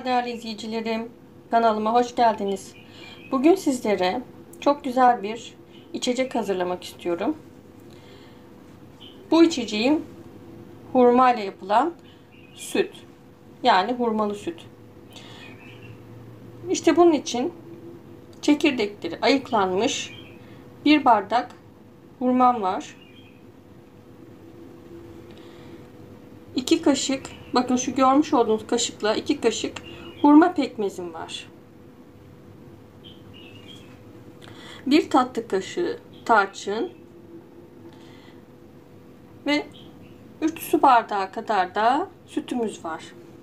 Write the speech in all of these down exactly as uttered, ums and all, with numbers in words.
değerli izleyicilerim. Kanalıma hoş geldiniz. Bugün sizlere çok güzel bir içecek hazırlamak istiyorum. Bu içeceğim hurma ile yapılan süt. Yani hurmalı süt. İşte bunun için çekirdekleri ayıklanmış bir bardak hurmam var. iki kaşık, bakın şu görmüş olduğunuz kaşıkla iki kaşık hurma pekmezim var. bir tatlı kaşığı tarçın ve üç su bardağı kadar da sütümüz var.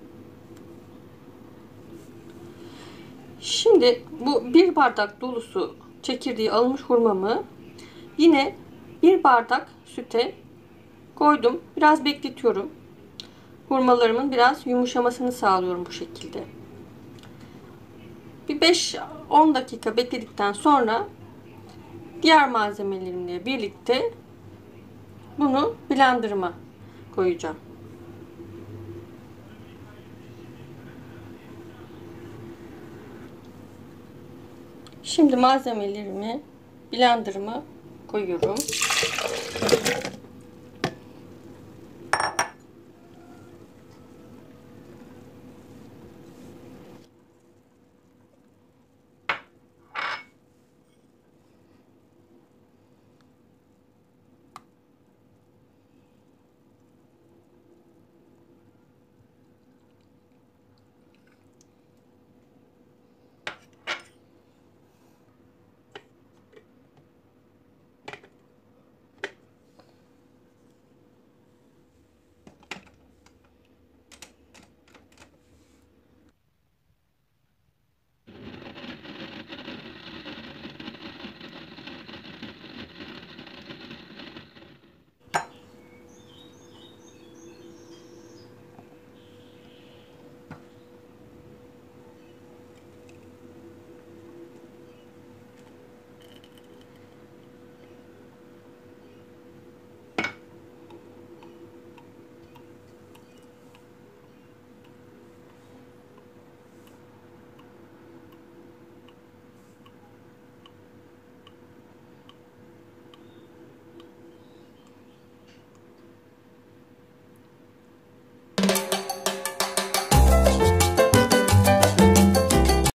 Şimdi bu bir bardak dolusu çekirdeği alınmış hurmamı yine bir bardak süte koydum. Biraz bekletiyorum. Hurmalarımın biraz yumuşamasını sağlıyorum bu şekilde. Bir beş on dakika bekledikten sonra diğer malzemelerimle birlikte bunu blenderıma koyacağım. Şimdi malzemelerimi blenderıma koyuyorum.